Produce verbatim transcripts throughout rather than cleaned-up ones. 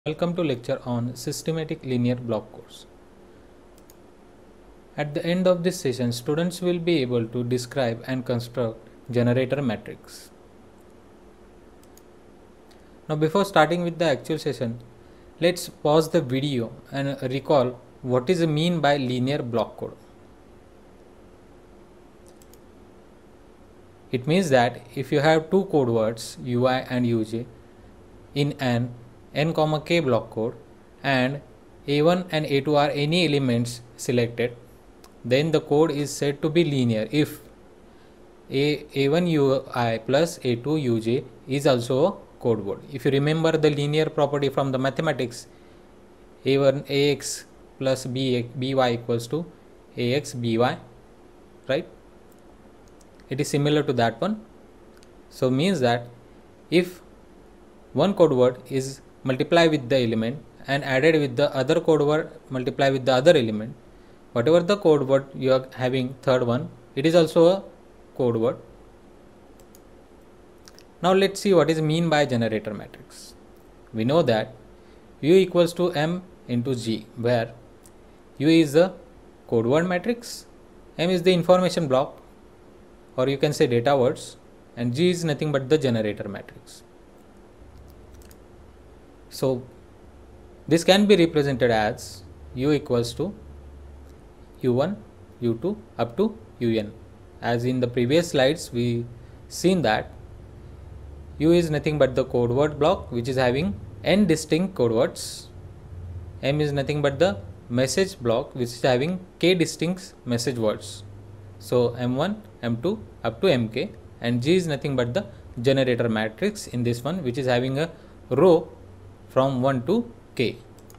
Welcome to lecture on systematic linear block course. At the end of this session, students will be able to describe and construct generator matrix. Now before starting with the actual session, let's pause the video and recall what is mean by linear block code. It means that if you have two code words U I and U J in an n comma k block code and A one and A two are any elements selected, then the code is said to be linear if A, A1 U I plus A two U J is also a code word. If you remember the linear property from the mathematics, A one A X plus B, By equals to A X By, right? It is similar to that one. So means that if one code word is multiply with the element and added with the other code word multiply with the other element, whatever the code word you are having third one, it is also a code word. Now let's see what is mean by generator matrix. We know that U equals to M into G, where U is the code word matrix, M is the information block, or you can say data words, and G is nothing but the generator matrix. So this can be represented as U equals to U one, U two up to U N. As in the previous slides we seen that U is nothing but the code word block which is having n distinct code words. M is nothing but the message block which is having k distinct message words. So M one, M two up to M K, and G is nothing but the generator matrix in this one which is having a row from one to k.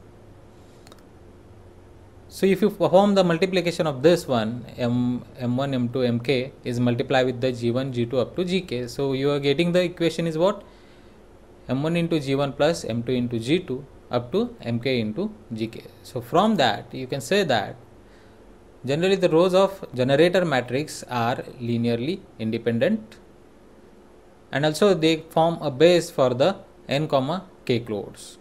So if you perform the multiplication of this one, M, M1, M two, Mk is multiplied with the G one, G two up to Gk. So you are getting the equation is what? M one into G one plus M two into G two up to Mk into Gk. So from that you can say that generally the rows of generator matrix are linearly independent, and also they form a base for the n comma k codes.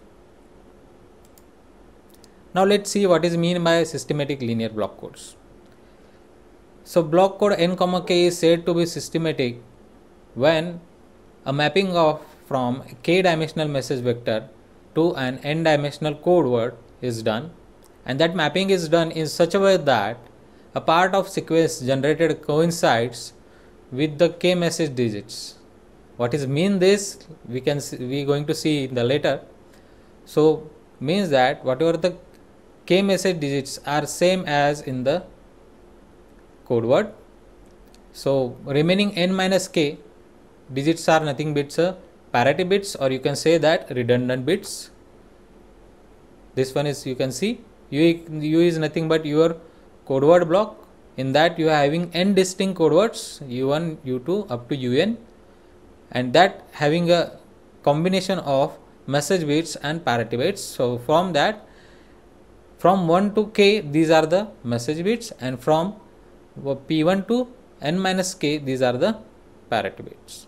Now let's see what is mean by systematic linear block codes. So block code n comma k is said to be systematic when a mapping of from k dimensional message vector to an n dimensional code word is done, and that mapping is done in such a way that a part of sequence generated coincides with the k message digits. What is mean this we can see, we going to see in the later. So means that whatever the k message digits are same as in the code word, so remaining n minus k digits are nothing but uh, parity bits, or you can say that redundant bits. This one is you can see U, U is nothing but your code word block. In that you are having n distinct code words U one, U two up to U N, and that having a combination of message bits and parity bits. So from that, from one to k these are the message bits, and from P one to n minus k these are the parity bits.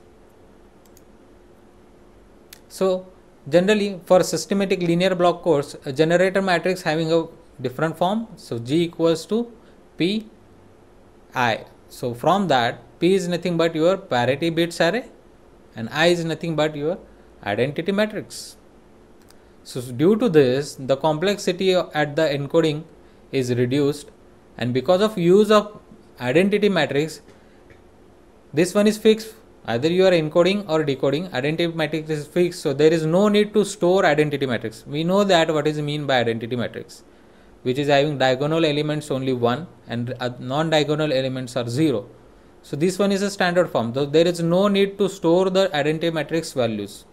So generally for systematic linear block codes, a generator matrix having a different form. So G equals to P I. So from that P is nothing but your parity bits array, and I is nothing but your identity matrix. So due to this, the complexity at the encoding is reduced, and because of use of identity matrix, this one is fixed. Either you are encoding or decoding, identity matrix is fixed. So there is no need to store identity matrix. We know that what is mean by identity matrix, which is having diagonal elements only one and non-diagonal elements are zero. So this one is a standard form. So there is no need to store the identity matrix values.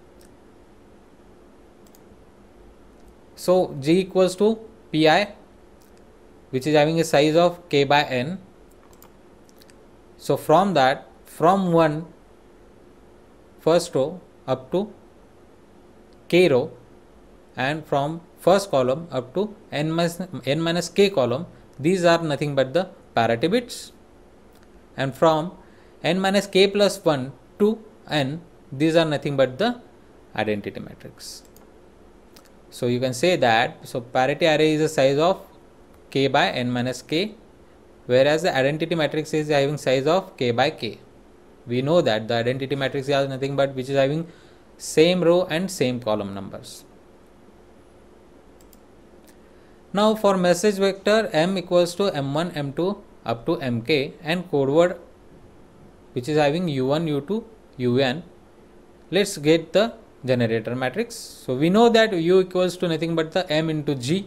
So G equals to Pi, which is having a size of k by n. So from that, from one first row up to k row, and from first column up to n minus, n minus k column, these are nothing but the parity bits, and from n minus k plus one to n, these are nothing but the identity matrix. So you can say that, so parity array is a size of k by n minus k, whereas the identity matrix is having size of k by k. We know that the identity matrix is nothing but which is having same row and same column numbers. Now for message vector m equals to m one, m two up to mk and code word which is having u one, u two, un, let's get the generator matrix. So we know that u equals to nothing but the m into g.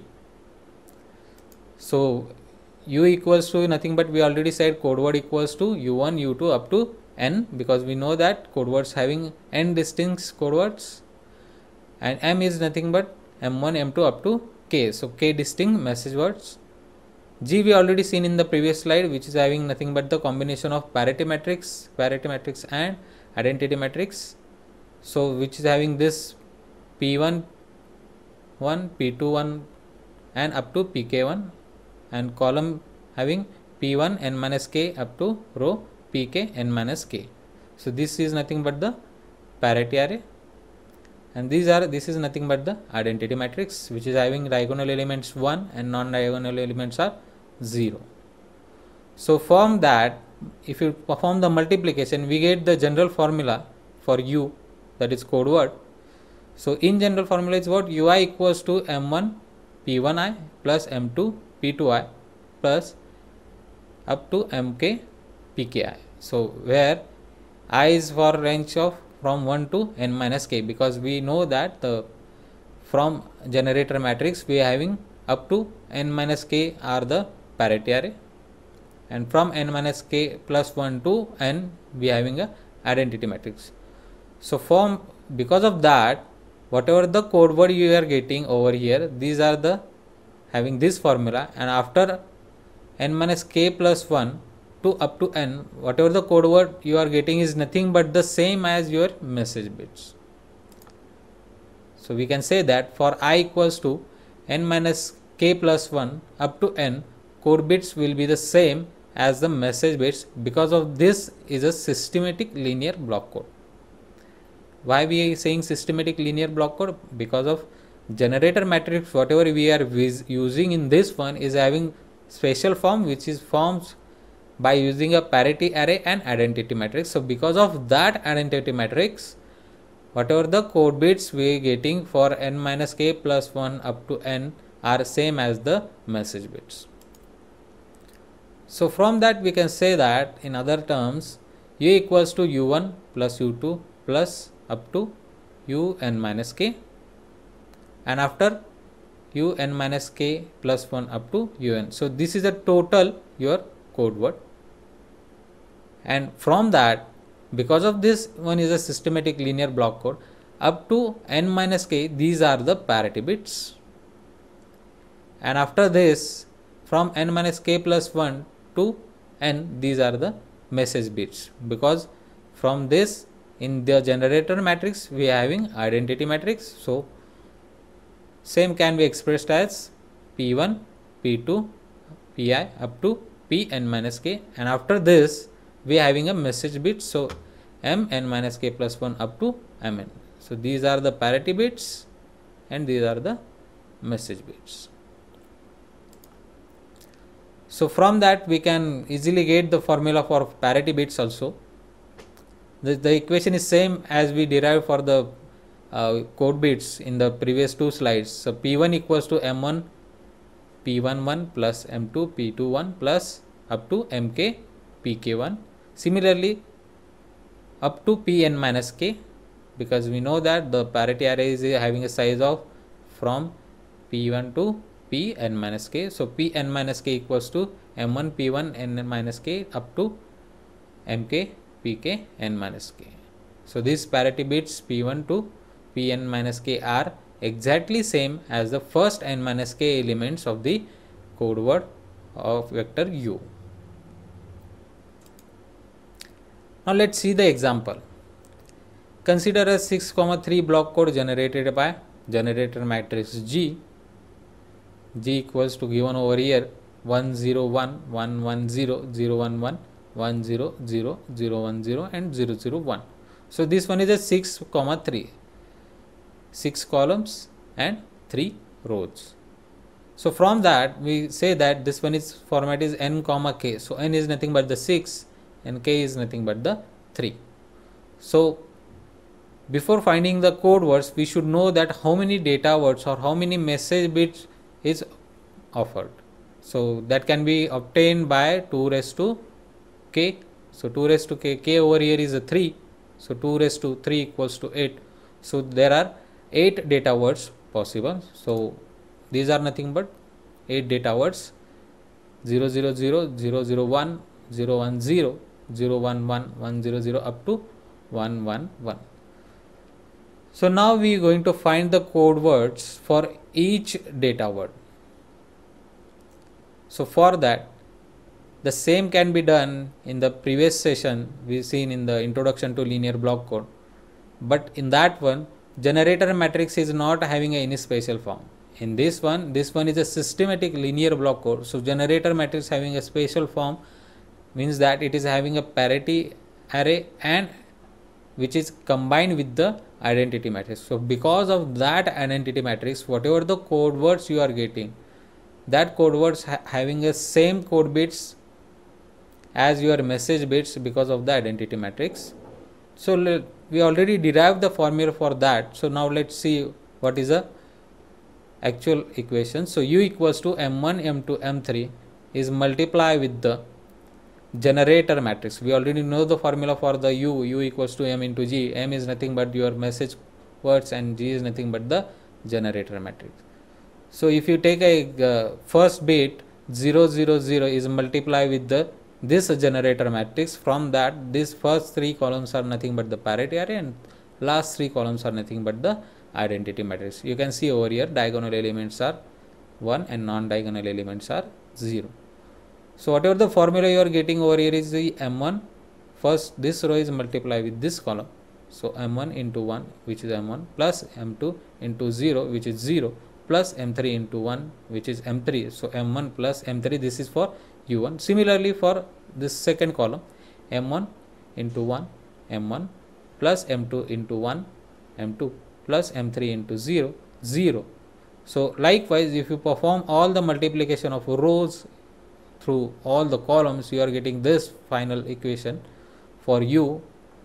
So u equals to nothing but we already said code word equals to u one, u two up to n, because we know that code words having n distinct code words, and m is nothing but m one, m two up to k, so k distinct message words. G we already seen in the previous slide, which is having nothing but the combination of parity matrix, parity matrix and identity matrix. So which is having this p one, one, p two, one and up to p k one, and column having p one n minus k up to row pk n minus k. So this is nothing but the parity array, and these are this is nothing but the identity matrix, which is having diagonal elements one and non-diagonal elements are zero. So from that, if you perform the multiplication, we get the general formula for u, that is code word. So in general formula is what? Ui equals to m one p one I plus m two p two I plus up to mk pki. So where I is for range of from one to n minus k, because we know that the from generator matrix we are having up to n minus k are the parity array, and from n minus k plus one to n we are having a identity matrix. So from because of that, whatever the code word you are getting over here, these are the having this formula, and after n minus k plus one to up to n, whatever the code word you are getting is nothing but the same as your message bits. So we can say that for I equals to n minus k plus one up to n, code bits will be the same as the message bits, because of this is a systematic linear block code. Why we are saying systematic linear block code? Because of generator matrix, whatever we are using in this one is having special form, which is forms by using a parity array and identity matrix. So because of that identity matrix, whatever the code bits we are getting for n minus k plus one up to n are same as the message bits. So from that we can say that in other terms, u equals to u one plus u two plus up to u n minus k, and after u n minus k plus one up to un. So this is the total your code word, and from that, because of this one is a systematic linear block code, up to n minus k these are the parity bits, and after this from n minus k plus one to n these are the message bits, because from this in the generator matrix we are having identity matrix. So same can be expressed as p one, p two, pi up to p n minus k, and after this we are having a message bit. So m n minus k plus one up to mn. So these are the parity bits and these are the message bits. So from that we can easily get the formula for parity bits also. The, the equation is same as we derived for the uh, code bits in the previous two slides. So p one equals to m one p one one plus m two p two one plus up to mk pk one. Similarly up to pn minus k, because we know that the parity array is having a size of from p one to pn minus k. So pn minus k equals to m one p one n minus k up to mk pk n minus k. So these parity bits p one to pn minus k are exactly same as the first n minus k elements of the code word of vector u. Now let's see the example. Consider a six comma three block code generated by generator matrix G. G equals to given over here one zero one, one one zero, zero one one, one zero zero, zero one zero and zero zero one. So this one is a six comma three, six columns and three rows. So from that we say that this one is format is n comma k. So n is nothing but the six and k is nothing but the three. So before finding the code words, we should know that how many data words or how many message bits is offered. So that can be obtained by two raised to k. So two raised to k, k over here is a three. So two raised to three equals to eight. So there are eight data words possible. So these are nothing but eight data words: zero zero zero, zero zero one, zero one zero, zero one one, one zero zero up to one one one. So now we are going to find the code words for each data word. So for that, the same can be done in the previous session we seen in the introduction to linear block code. But in that one, generator matrix is not having any special form. In this one, this one is a systematic linear block code. So generator matrix having a special form means that it is having a parity array and which is combined with the identity matrix. So because of that identity matrix, whatever the code words you are getting, that code words ha having a same code bits as your message bits because of the identity matrix. So we already derived the formula for that. So now let's see what is the actual equation. So u equals to m one, m two, m three is multiply with the generator matrix. We already know the formula for the u, u equals to m into g. M is nothing but your message words and g is nothing but the generator matrix. So if you take a uh, first bit zero zero zero is multiply with the this generator matrix. From that, these first three columns are nothing but the parity array and last three columns are nothing but the identity matrix. You can see over here diagonal elements are one and non-diagonal elements are zero. So whatever the formula you are getting over here is the m one. First this row is multiply with this column. So m one into one, which is m one, plus m two into zero, which is zero, plus m three into one, which is m three. So m one plus m three, this is for u one. Similarly for this second column, m one into one, m one, plus m two into one, m two, plus m three into zero, zero. So likewise, if you perform all the multiplication of rows through all the columns, you are getting this final equation for u,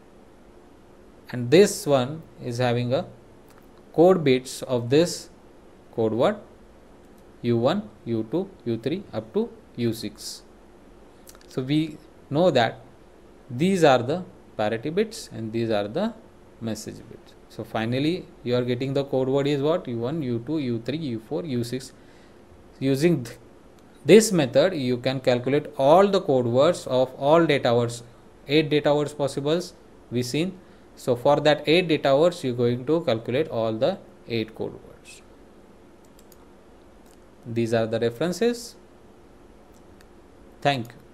and this one is having a code bits of this code word u one, u two, u three up to u six. So we know that these are the parity bits and these are the message bits. So finally you are getting the code word is what? u one, u two, u three, u four, u six. Using th this method you can calculate all the code words of all data words. eight data words possibles we seen. So for that eight data words you are going to calculate all the eight code words. These are the references. Thank you.